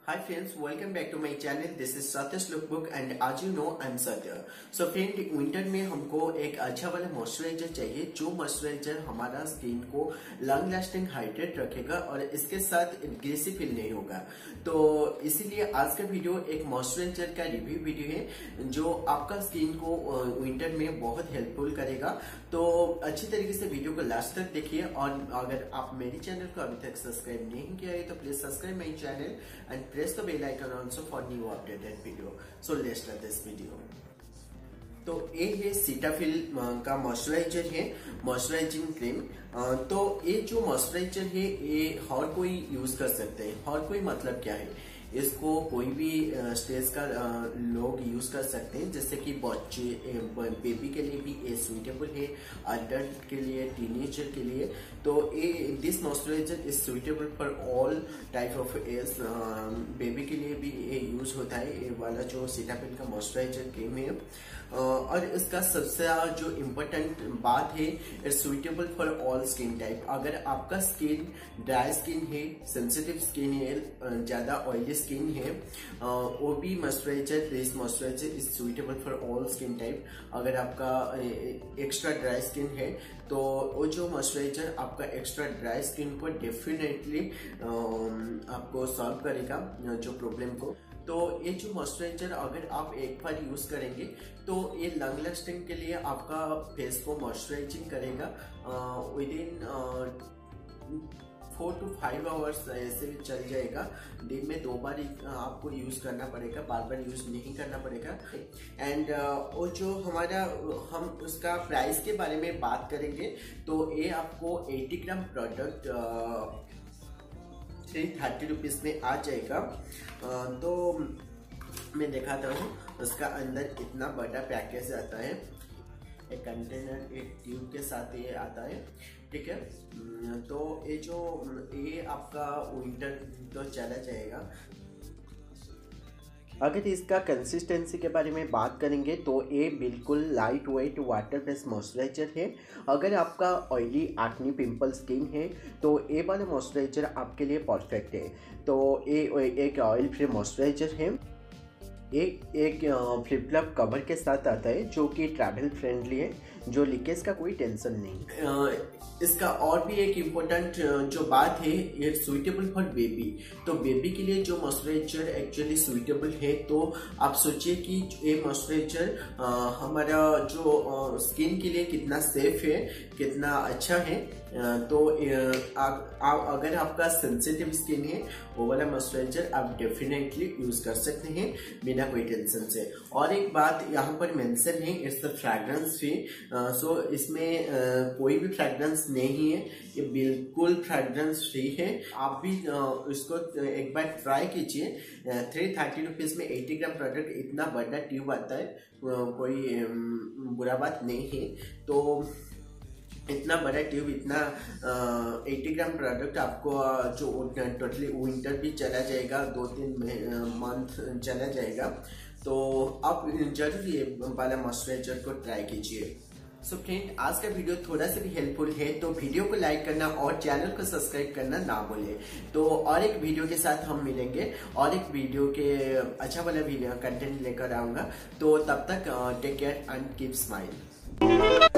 Hi friends, welcome back to my channel. This is Satya's Lookbook and as you know I'm Satya. So friend, winter में हमको एक अच्छा वाला moisturiser चाहिए जो मॉइस्चराइजर हमारा स्किन को लॉन्ग लास्टिंग हाइड्रेट रखेगा और इसके साथ ग्रीसी फील नहीं होगा। तो इसीलिए आज का वीडियो एक मॉइस्चराइजर का रिव्यू वीडियो है जो आपका स्किन को विंटर में बहुत हेल्पफुल करेगा। तो अच्छी तरीके से वीडियो को लास्ट तक देखिए और अगर आप मेरे चैनल को अभी तक सब्सक्राइब नहीं किया है तो please subscribe my channel and press the bell icon also for new updated video. So let's start this video. तो ये है सीटाफिल का मॉइस्चराइजर है, मॉइस्चराइजिंग क्रीम। तो ये जो मॉइस्चराइजर है ये हर कोई यूज कर सकते हैं। हर कोई मतलब क्या है, इसको कोई भी स्टेज का लोग यूज कर सकते हैं, जैसे कि बच्चे, बेबी के लिए भी ये सुइटेबल है, अडल्ट के लिए, टीनेजर के लिए। तो ये this moisturiser is suitable for all type of age. Baby के लिए भी ये यूज होता है, ये वाला जो सीटाफिल का मॉइस्चराइजर क्रीम है। और इसका सबसे जो इम्पोर्टेंट बात है, it's suitable for all skin type. अगर आपका स्किन ड्राई स्किन है, सेंसिटिव स्किन है, ज्यादा ऑयली स्किन है, वो भी moisturiser, this moisturiser is suitable for all skin type. अगर आपका एक्स्ट्रा ड्राई स्किन है तो वो जो मॉइस्चराइजर आपका एक्स्ट्रा ड्राई स्किन को डेफिनेटली आपको सॉल्व करेगा जो प्रॉब्लम को। तो ये जो मॉइस्चराइजर अगर आप एक बार यूज करेंगे तो ये लॉन्ग लास्टिंग के लिए आपका फेस को मॉइस्चराइजिंग करेगा विद इन 4 to 5 आवर्स ऐसे चल जाएगा। दिन में 2 बार आपको यूज करना पड़ेगा, बार बार यूज नहीं करना पड़ेगा। एंड वो जो हमारा, हम उसका प्राइस के बारे में बात करेंगे तो ये आपको 80 ग्राम प्रोडक्ट 330 रुपीज में आ जाएगा। तो मैं दिखाता हूँ, उसका अंदर इतना बड़ा पैकेज आता है, एक कंटेनर, एक ट्यूब के साथ ये आता है, ठीक है। तो ये आपका विंटर तो चला जाएगा। अगर इसका कंसिस्टेंसी के बारे में बात करेंगे तो ये बिल्कुल light weight water based moisturiser है। अगर आपका ऑयली एक्ने पिंपल स्किन है तो ये वाला मॉइस्चराइजर आपके लिए परफेक्ट है। तो ये एक ऑयल फ्री मॉइस्चराइजर है। एक फ्लिप फ्लॉप कवर के साथ आता है जो कि ट्रैवल फ्रेंडली है, जो लीकेज का कोई टेंशन नहीं। इसका और भी एक इम्पोर्टेंट जो बात है, ये सुइटेबल फॉर बेबी। तो बेबी के लिए जो मॉइस्चराइजर एक्चुअली सुइटेबल है। तो आप सोचिए कि ये मॉइस्चराइजर हमारा जो स्किन के लिए कितना सेफ है, कितना अच्छा है। तो अगर आपका सेंसिटिव स्किन है, वो वाला मॉइस्चराइजर आप डेफिनेटली यूज कर सकते हैं बिना कोई टेंशन से। और एक बात यहाँ पर मेंशन है, it's the fragrance free. So इसमें कोई भी फ्रैग्रेंस नहीं है, ये बिल्कुल फ्रैग्रेंस फ्री है। आप भी इसको एक बार ट्राई कीजिए। 330 रुपीज में 80 ग्राम प्रोडक्ट, इतना बड़ा ट्यूब आता है, कोई बुरा बात नहीं है। तो इतना बड़ा ट्यूब, इतना 80 ग्राम प्रोडक्ट आपको जो टोटली विंटर भी चला जाएगा, 2-3 मंथ चला जाएगा। तो आप जरूर ये वाला मॉइस्चराइजर को ट्राई कीजिए। सो फ्रेंड, आज का वीडियो थोड़ा सा भी हेल्पफुल है तो वीडियो को लाइक करना और चैनल को सब्सक्राइब करना ना भूलें। तो और एक वीडियो के साथ हम मिलेंगे, और एक वीडियो के अच्छा वाला वीडियो कंटेंट लेकर आऊंगा। तो तब तक take care and keep smile.